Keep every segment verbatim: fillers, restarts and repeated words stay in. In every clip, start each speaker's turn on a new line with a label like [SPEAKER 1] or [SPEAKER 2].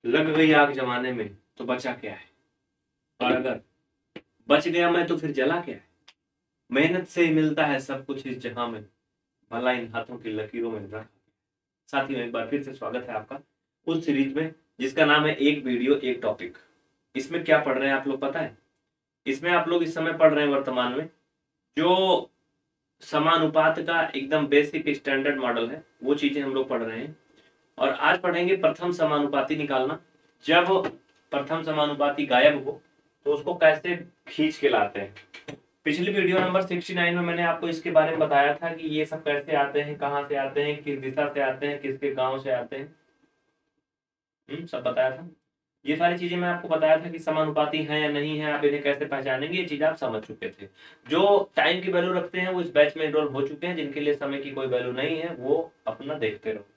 [SPEAKER 1] लग गई आग जमाने में तो बचा क्या है, और अगर बच गया मैं तो फिर जला क्या है। मेहनत से ही मिलता है सब कुछ इस जहां में, भला इन हाथों की लकीरों में रखा। साथियों, एक बार फिर से स्वागत है आपका उस सीरीज में जिसका नाम है एक वीडियो एक टॉपिक। इसमें क्या पढ़ रहे हैं आप लोग पता है? इसमें आप लोग इस समय पढ़ रहे हैं वर्तमान में जो समानुपात का एकदम बेसिक स्टैंडर्ड मॉडल है, वो चीजें हम लोग पढ़ रहे हैं। और आज पढ़ेंगे प्रथम समानुपाती निकालना। जब प्रथम समानुपाती गायब हो तो उसको कैसे खींच के लाते हैं। पिछली वीडियो नंबर उनहत्तर में मैंने आपको इसके बारे में बताया था कि ये सब कैसे आते हैं, कहाँ से आते हैं, किस दिशा से आते हैं, किसके गांव से आते हैं, हम्म सब बताया था। ये सारी चीजें मैं आपको बताया था कि समानुपाती हैं या नहीं है, आप इन्हें कैसे पहचानेंगे, ये चीज आप समझ चुके थे। जो टाइम की वैल्यू रखते हैं वो इस बैच में एनरोल हो चुके हैं, जिनके लिए समय की कोई वैल्यू नहीं है वो अपना देखते रहो।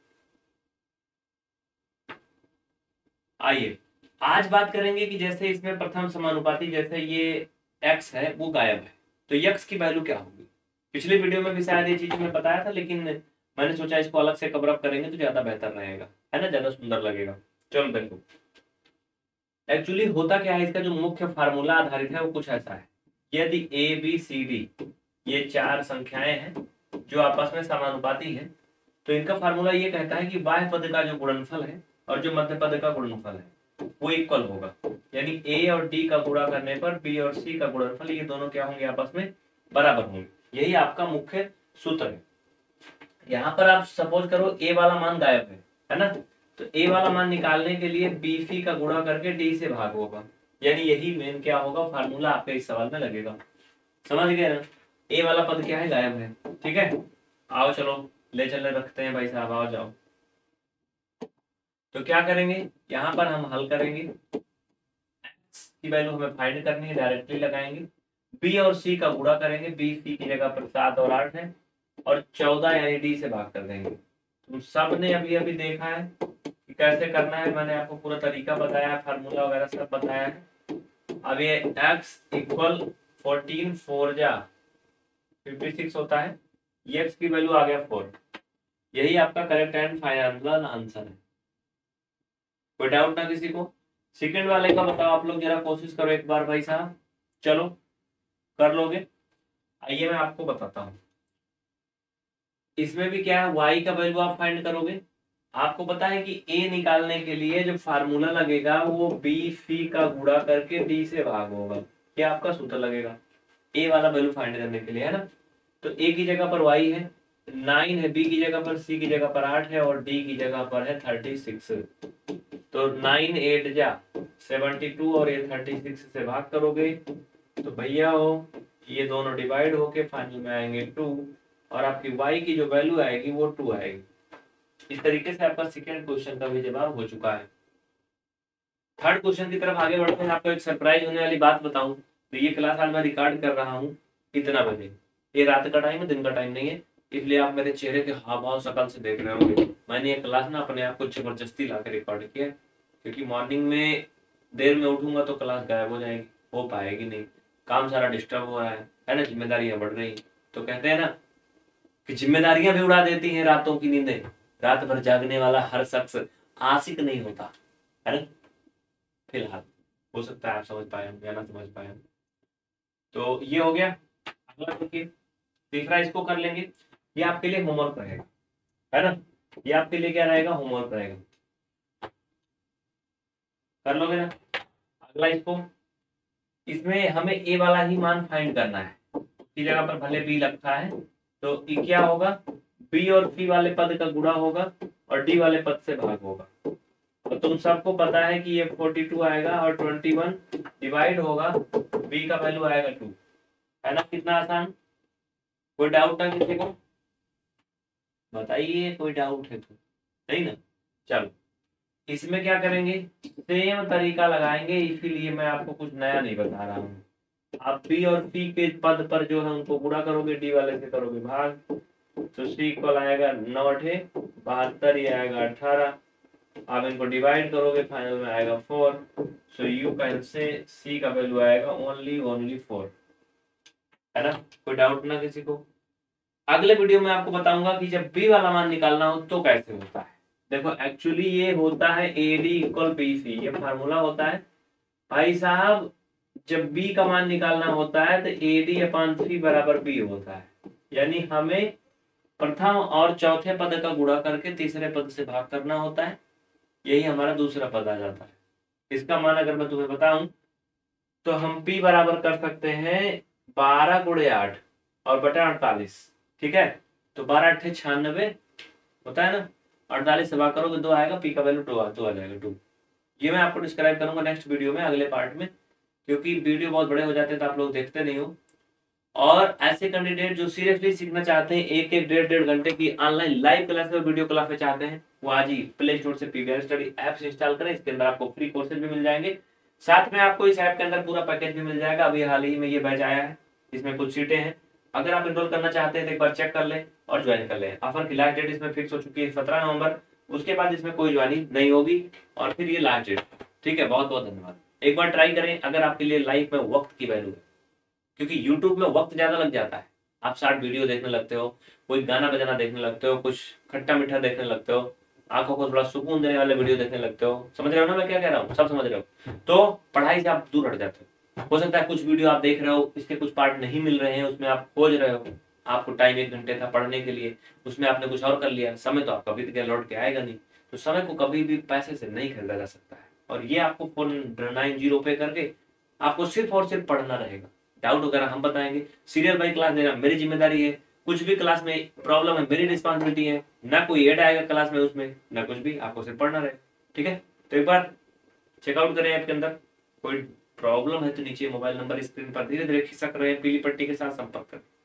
[SPEAKER 1] आइए आज बात करेंगे कि जैसे इसमें प्रथम समानुपाती, जैसे ये x है वो गायब है तो x की वैल्यू क्या होगी। पिछले वीडियो में भी शायद ये चीज मैं बताया था, लेकिन मैंने सोचा इसको अलग से कवर अप करेंगे तो ज्यादा बेहतर रहेगा, है ना, ज्यादा सुंदर लगेगा। चलो देखो, एक्चुअली होता क्या है, इसका जो मुख्य फार्मूला आधारित है वो कुछ ऐसा है। यदि ए बी सी डी ये चार संख्याएं हैं जो आपस में समानुपाती हैं, तो इनका फार्मूला ये कहता है कि बाह्य पद का जो गुणनफल है और जो मध्य पद का गुणनफल है वो इक्वल होगा। यानी ए और डी का गुणा करने पर बी और सी का गुणनफल, ये दोनों क्या होंगे, आपस में बराबर होंगे। यही आपका मुख्य सूत्र है। यहाँ पर आप सपोज करो ए वाला मान गायब है, है ना, तो ए वाला मान निकालने के लिए बी सी का गुणा करके डी से भाग होगा। यानी यही मेन क्या होगा, फार्मूला आपके इस सवाल में लगेगा। समझ गए ना, ए वाला पद क्या है, गायब है। ठीक है, आओ चलो ले चले रखते हैं भाई साहब, आओ जाओ। तो क्या करेंगे, यहाँ पर हम हल करेंगे, x की वैल्यू हमें फाइंड करनी है, डायरेक्टली लगाएंगे। बी और सी का गुणा करेंगे, बी सी की जगह पर सात और आठ है, और चौदह यानी डी से भाग कर देंगे। तुम सबने अभी अभी देखा है कि कैसे करना है, मैंने आपको पूरा तरीका बताया है, फार्मूला वगैरह सब बताया है। अब ये x इक्वल फोर्टीन फोर जा फिफ्टी सिक्स होता है, ये x की वैल्यू आ गया फोर। यही आपका करेक्ट एंड फाइनल आंसर है। कोई डाउट ना किसी को? सेकंड वाले का बताओ आप लोग, जरा कोशिश करो एक बार भाई साहब, चलो कर लोगे। आइए मैं आपको बताता हूँ, इसमें भी क्या है, y का वैल्यू आप फाइंड करोगे। आपको पता है कि a निकालने के लिए जो फार्मूला लगेगा वो b c का गुणा करके d से भाग होगा। क्या आपका सूत्र लगेगा a वाला वैल्यू फाइंड करने के लिए, है ना। तो a की जगह पर y है नाइन है, b की जगह पर c की जगह पर आठ है, और d की जगह पर है थर्टी सिक्स। तो नाइन एट जा सेवेंटी टू और ये थर्टी सिक्स से भाग करोगे तो भैया हो ये दोनों डिवाइड होके फाइनल में आएंगे टू, और आपकी y की जो वैल्यू आएगी वो टू आएगी। इस तरीके से आपका सेकेंड क्वेश्चन का भी जवाब हो चुका है। थर्ड क्वेश्चन की तरफ आगे बढ़ते हैं। आपको एक सरप्राइज होने वाली बात बताऊं, तो ये क्लास आज मैं रिकॉर्ड कर रहा हूँ कितना बजे, ये रात का टाइम है, दिन का टाइम नहीं है, इसलिए आप मेरे चेहरे के हाव भाव शकल से देख रहे होंगे। मैंने ये क्लास ना अपने आप को जबरदस्ती ला के रिकॉर्ड किया, क्योंकि मॉर्निंग में देर में उठूंगा तो क्लास गायब हो जाएगी, हो पाएगी नहीं, काम सारा डिस्टर्ब हो रहा है है ना, जिम्मेदारियां बढ़ रही। तो कहते हैं ना कि जिम्मेदारियां भी उड़ा देती हैं रातों की नींदें, रात भर जागने वाला हर शख्स आशिक नहीं होता, है ना। फिलहाल हो सकता है आप समझ पाए या ना समझ पाए। तो ये हो गया। अगला देखिए, तीसरा इसको कर लेंगे, ये आपके लिए होमवर्क रहेगा, है ना, ये आपके लिए क्या रहेगा, होमवर्क रहेगा, कर लोगे ना। अगला इसको, इसमें हमें ए वाला ही मान फाइंड करना है, इसी जगह पर भले बी लगता है तो ये क्या होगा, बी और सी वाले पद का गुणा होगा और डी वाले पद से भाग होगा। तो तुम सबको पता है कि ये फोर्टी टू आएगा और ट्वेंटी वन डिवाइड होगा, बी का वैल्यू आएगा टू, है ना, कितना आसान। कोई डाउट ना किसी को, बताइए कोई डाउट है तो, सही ना। चलो इसमें क्या करेंगे, सेम तरीका लगाएंगे, इसीलिए मैं आपको कुछ नया नहीं बता रहा हूँ। आप बी और सी के पद पर जो है उनको गुणा करोगे, डी वाले से करोगे भाग, तो सी इक्वल आएगा नौ अठे बहत्तर, ये आएगा अठारह। आप इनको डिवाइड करोगे फाइनल में आएगा four. So you can say सी का वैल्यू आएगा ओनली ओनली फोर, है ना। कोई डाउट ना किसी को? अगले वीडियो में आपको बताऊंगा कि जब बी वाला मान निकालना हो तो कैसे होता है, देखो एक्चुअली ये होता है A D equal P C, ये फार्मूला होता है भाई साहब। जब बी का मान निकालना होता है तो ए डी अपान थ्री बराबर बी होता है, यानी हमें प्रथम और चौथे पद का गुणा करके तीसरे पद से भाग करना होता है, यही हमारा दूसरा पद आ जाता है। इसका मान अगर मैं तुम्हें बताऊं तो हम p बराबर कर सकते हैं बारह गुणे आठ और बटा अड़तालीस, ठीक है। तो बारह अट्ठे छियानबे होता है ना, अड़तालीस से भाग करोगे दो आएगा, p का वैल्यू टू आ, आ जाएगा टू। ये मैं आपको डिस्क्राइब करूंगा नेक्स्ट वीडियो में, अगले पार्ट में, क्योंकि वीडियो बहुत बड़े हो जाते हैं तो आप लोग देखते नहीं हो। और ऐसे कैंडिडेट जो सीरियसली सीखना चाहते हैं, एक एक डेढ़ डेढ़ घंटे की ऑनलाइन लाइव क्लास और वीडियो क्लास में चाहते हैं, वो आज ही प्ले स्टोर से पीवीआर स्टडी ऐप इंस्टॉल करें। इसके अंदर आपको फ्री कोर्सेज भी मिल जाएंगे, साथ में आपको इस ऐप के अंदर पूरा पैकेज भी मिल जाएगा। अभी हाल ही में ये बैच आया है, इसमें कुछ सीटें हैं, अगर आप एनरोल करना चाहते हैं तो एक बार चेक कर लें और ज्वाइन कर लें। ऑफर की लास्ट डेट इसमें फिक्स हो चुकी है सत्रह नवंबर, उसके बाद इसमें कोई ज्वाइनिंग नहीं होगी और फिर ये लास्ट डेट, ठीक है। बहुत बहुत धन्यवाद। एक बार ट्राई करें अगर आपके लिए लाइफ में वक्त की वैल्यू है, क्योंकि यूट्यूब में वक्त ज्यादा लग जाता है। आप शॉर्ट वीडियो देखने लगते हो, कोई गाना बजाना देखने लगते हो, कुछ खट्टा मीठा देखने लगते हो, आंखों को थोड़ा सुकून देने वाले वीडियो देखने लगते हो, समझ रहे हो ना मैं क्या कह रहा हूँ, सब समझ रहे हो। तो पढ़ाई से आप दूर हट जाते हो। हो सकता है कुछ वीडियो आप देख रहे हो, इसके कुछ पार्ट नहीं मिल रहे हैं, उसमें आप खोज रहे हो, आपको टाइम एक घंटे था पढ़ने के लिए, उसमें आपने कुछ और कर लिया, समय तो आपका बीत गया, लौट के आएगा नहीं। तो समय को कभी भी पैसे से नहीं खरीदा जा सकता है, और ये आपको फोन नाइन जीरो पे करके आपको सिर्फ और सिर्फ पढ़ना रहेगा। डाउट वगैरह हम बताएंगे, सीरियल बाई क्लास देना मेरी जिम्मेदारी है, कुछ भी क्लास में प्रॉब्लम है मेरी रिस्पॉन्सिबिलिटी है, ना कोई ऐड आएगा क्लास में उसमें, ना कुछ भी, आपको सिर्फ पढ़ना रहे, ठीक है। तो एक बार चेकआउट करें ऐप के अंदर, कोई प्रॉब्लम है तो नीचे मोबाइल नंबर स्क्रीन पर धीरे धीरे खिसक रहे हैं पीली पट्टी के साथ, संपर्क करें।